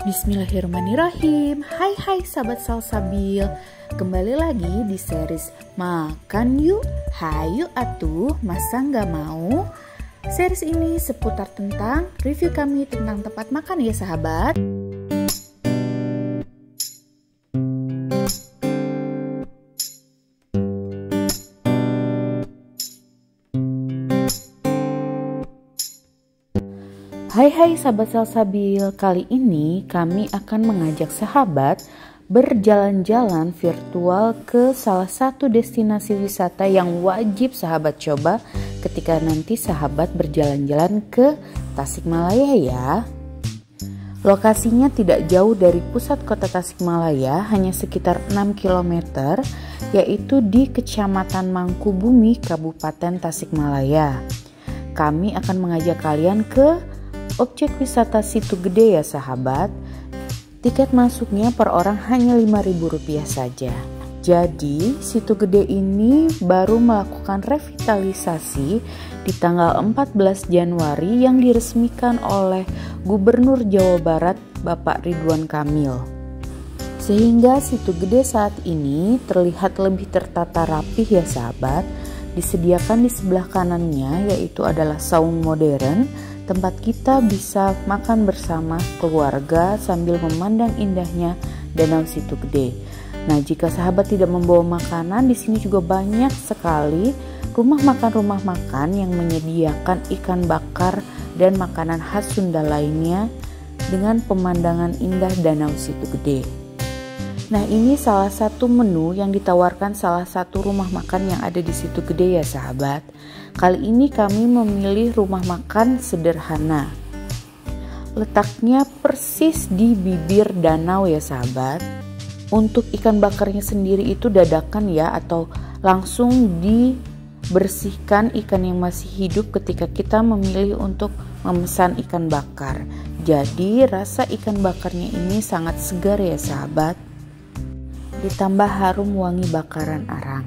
Bismillahirrahmanirrahim. Hai sahabat Salsabil. Kembali lagi di series Makan Yuk, Hayu Atuh, Masa Nggak Mau. Series ini seputar tentang review kami tentang tempat makan ya sahabat. Hai sahabat Salsabil, kali ini kami akan mengajak sahabat berjalan-jalan virtual ke salah satu destinasi wisata yang wajib sahabat coba ketika nanti sahabat berjalan-jalan ke Tasikmalaya ya. Lokasinya tidak jauh dari pusat kota Tasikmalaya, hanya sekitar 6 km, yaitu di Kecamatan Mangkubumi, Kabupaten Tasikmalaya. Kami akan mengajak kalian ke objek wisata Situ Gede ya sahabat. Tiket masuknya per orang hanya Rp5.000 saja. Jadi Situ Gede ini baru melakukan revitalisasi di tanggal 14 Januari yang diresmikan oleh Gubernur Jawa Barat Bapak Ridwan Kamil. Sehingga Situ Gede saat ini terlihat lebih tertata rapih ya sahabat. Disediakan di sebelah kanannya yaitu adalah saung modern, tempat kita bisa makan bersama keluarga sambil memandang indahnya Danau Situ Gede. Nah, jika sahabat tidak membawa makanan, di sini juga banyak sekali rumah makan yang menyediakan ikan bakar dan makanan khas Sunda lainnya dengan pemandangan indah Danau Situ Gede. Nah, ini salah satu menu yang ditawarkan salah satu rumah makan yang ada di Situ Gede ya sahabat. Kali ini kami memilih rumah makan sederhana. Letaknya persis di bibir danau ya sahabat. Untuk ikan bakarnya sendiri itu dadakan ya, atau langsung dibersihkan ikan yang masih hidup ketika kita memilih untuk memesan ikan bakar. Jadi rasa ikan bakarnya ini sangat segar ya sahabat. Ditambah harum wangi bakaran arang.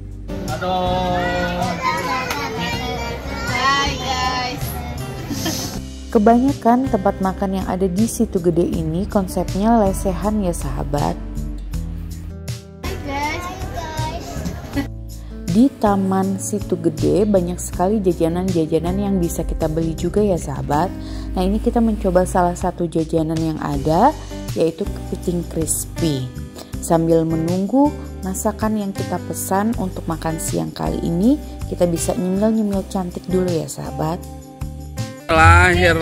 Hai guys. Kebanyakan tempat makan yang ada di Situ Gede ini konsepnya lesehan ya sahabat. Hai guys. Di Taman Situ Gede banyak sekali jajanan-jajanan yang bisa kita beli juga ya sahabat. Nah, ini kita mencoba salah satu jajanan yang ada, yaitu kepiting crispy. Sambil menunggu masakan yang kita pesan untuk makan siang kali ini, kita bisa nyemil-nyemil cantik dulu ya sahabat. Lahir.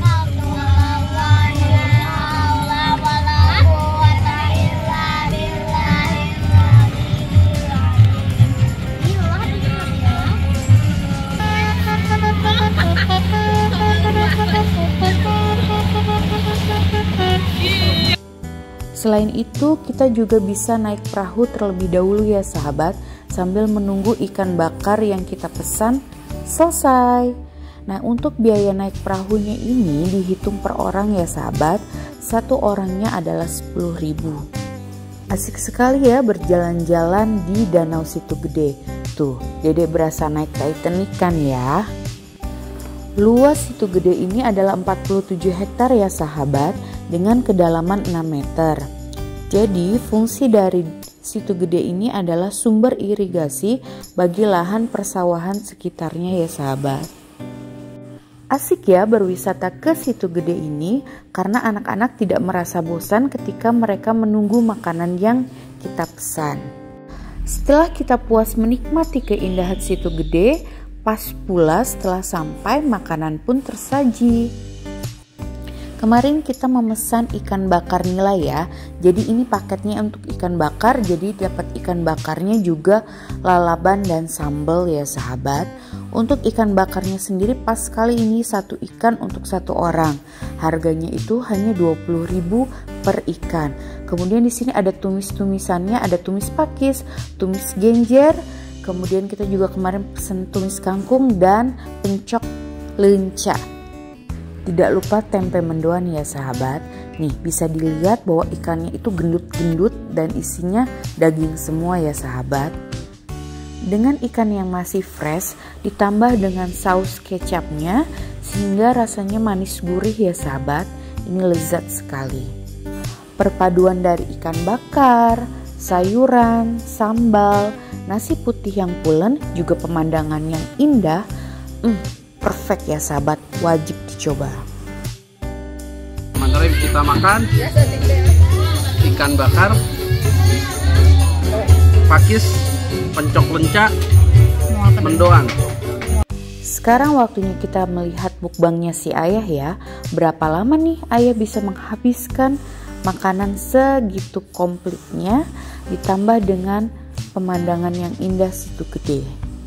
Selain itu, kita juga bisa naik perahu terlebih dahulu ya sahabat, sambil menunggu ikan bakar yang kita pesan selesai. Nah, untuk biaya naik perahunya ini dihitung per orang ya sahabat. Satu orangnya adalah 10.000. Asik sekali ya berjalan-jalan di Danau Situ Gede. Tuh, Dede berasa naik Titanic kan ya. Luas Situ Gede ini adalah 47 hektar ya sahabat, dengan kedalaman 6 meter. Jadi fungsi dari Situ Gede ini adalah sumber irigasi bagi lahan persawahan sekitarnya ya sahabat. Asik ya berwisata ke Situ Gede ini karena anak-anak tidak merasa bosan ketika mereka menunggu makanan yang kita pesan. Setelah kita puas menikmati keindahan Situ Gede, pas pula setelah sampai makanan pun tersaji. Kemarin kita memesan ikan bakar nila ya. Jadi ini paketnya untuk ikan bakar, jadi dapat ikan bakarnya juga lalaban dan sambal ya sahabat. Untuk ikan bakarnya sendiri pas kali ini satu ikan untuk satu orang. Harganya itu hanya 20.000 per ikan. Kemudian di sini ada tumis-tumisannya, ada tumis pakis, tumis genjer. Kemudian kita juga kemarin pesen tumis kangkung dan pencok lenca. Tidak lupa tempe mendoan ya sahabat. Nih bisa dilihat bahwa ikannya itu gendut-gendut dan isinya daging semua ya sahabat. Dengan ikan yang masih fresh ditambah dengan saus kecapnya sehingga rasanya manis gurih ya sahabat. Ini lezat sekali. Perpaduan dari ikan bakar, sayuran, sambal, nasi putih yang pulen, juga pemandangan yang indah. Perfect ya sahabat, wajib dicoba. Mari kita makan ikan bakar, pakis, pencok lenca, mendoan. Sekarang waktunya kita melihat mukbangnya si ayah ya. Berapa lama nih ayah bisa menghabiskan makanan segitu komplitnya, ditambah dengan pemandangan yang indah situ gede.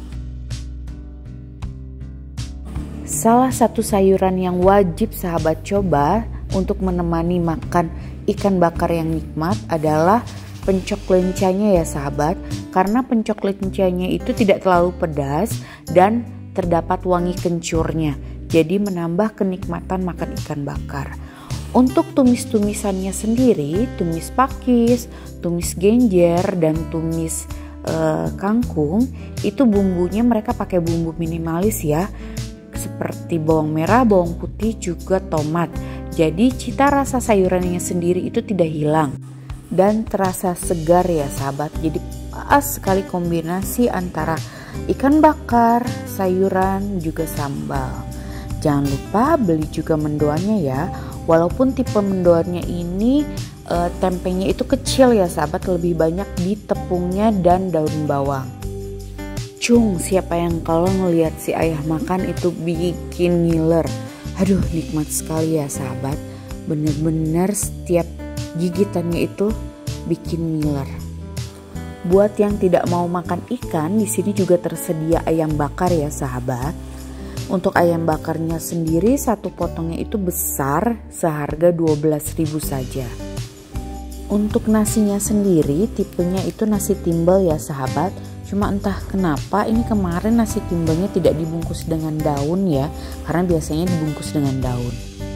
Salah satu sayuran yang wajib sahabat coba untuk menemani makan ikan bakar yang nikmat adalah pencok lencanya ya sahabat. Karena pencok lencanya itu tidak terlalu pedas dan terdapat wangi kencurnya, jadi menambah kenikmatan makan ikan bakar. Untuk tumis-tumisannya sendiri, tumis pakis, tumis genjer, dan tumis kangkung, itu bumbunya mereka pakai bumbu minimalis ya, seperti bawang merah, bawang putih, juga tomat. Jadi cita rasa sayurannya sendiri itu tidak hilang dan terasa segar ya sahabat. Jadi pas sekali kombinasi antara ikan bakar, sayuran, juga sambal. Jangan lupa beli juga mendoannya ya. Walaupun tipe mendoannya ini tempenya itu kecil ya sahabat, lebih banyak di tepungnya dan daun bawang. Cung, siapa yang kalau ngelihat si ayah makan itu bikin ngiler. Aduh, nikmat sekali ya sahabat. Bener-bener setiap gigitannya itu bikin ngiler. Buat yang tidak mau makan ikan, di sini juga tersedia ayam bakar ya sahabat. Untuk ayam bakarnya sendiri satu potongnya itu besar, seharga 12.000 saja. Untuk nasinya sendiri tipenya itu nasi timbel ya sahabat. Cuma entah kenapa ini kemarin nasi timbelnya tidak dibungkus dengan daun ya, karena biasanya dibungkus dengan daun.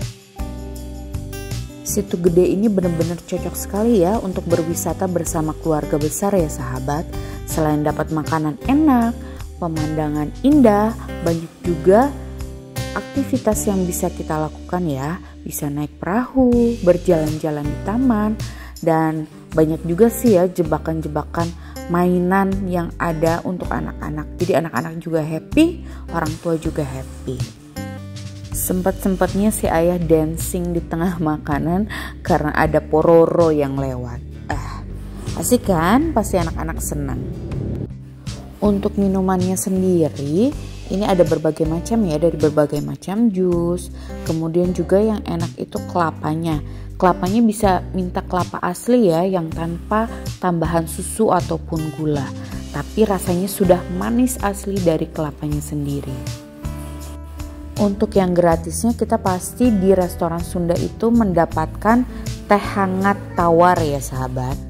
Situ Gede ini benar-benar cocok sekali ya untuk berwisata bersama keluarga besar ya sahabat. Selain dapat makanan enak, pemandangan indah, banyak juga aktivitas yang bisa kita lakukan ya. Bisa naik perahu, berjalan-jalan di taman, dan banyak juga sih ya jebakan-jebakan mainan yang ada untuk anak-anak. Jadi anak-anak juga happy, orang tua juga happy. Sempat-sempatnya si ayah dancing di tengah makanan karena ada pororo yang lewat. Asik kan? Pasti anak-anak senang. Untuk minumannya sendiri, ini ada berbagai macam ya, dari berbagai macam jus. Kemudian juga yang enak itu kelapanya. Kelapanya bisa minta kelapa asli ya, yang tanpa tambahan susu ataupun gula. Tapi rasanya sudah manis asli dari kelapanya sendiri. Untuk yang gratisnya kita pasti di restoran Sunda itu mendapatkan teh hangat tawar ya sahabat.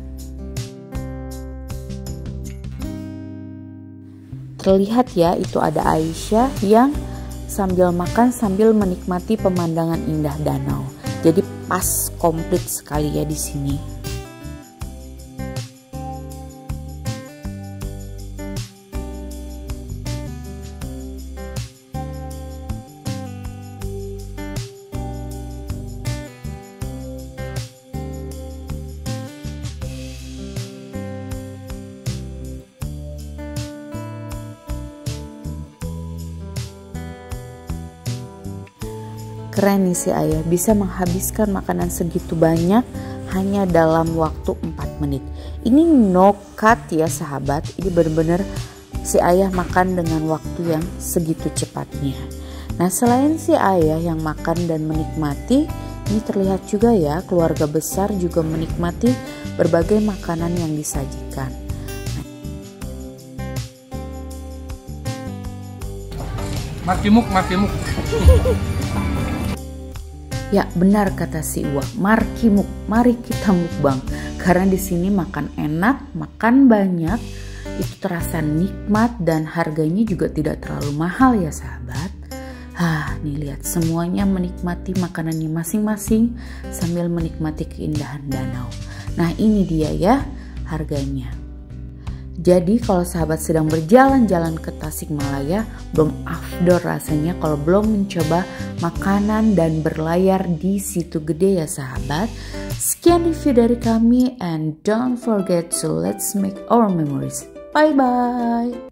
Terlihat ya itu ada Aisyah yang sambil makan sambil menikmati pemandangan indah danau. Jadi pas komplit sekali ya di sini. Keren nih si ayah bisa menghabiskan makanan segitu banyak hanya dalam waktu 4 menit. Ini no cut ya sahabat. Ini benar-benar si ayah makan dengan waktu yang segitu cepatnya. Nah selain si ayah yang makan dan menikmati, ini terlihat juga ya keluarga besar juga menikmati berbagai makanan yang disajikan. Markimuk. Ya benar kata si Uwa, markimuk, mari kita mukbang. Karena di sini makan enak, makan banyak, itu terasa nikmat dan harganya juga tidak terlalu mahal ya sahabat. Nih lihat semuanya menikmati makanannya masing-masing sambil menikmati keindahan danau. Nah ini dia ya harganya. Jadi kalau sahabat sedang berjalan-jalan ke Tasikmalaya, belum afdol rasanya kalau belum mencoba makanan dan berlayar di Situ Gede ya sahabat. Sekian review dari kami and don't forget to let's make our memories. Bye bye.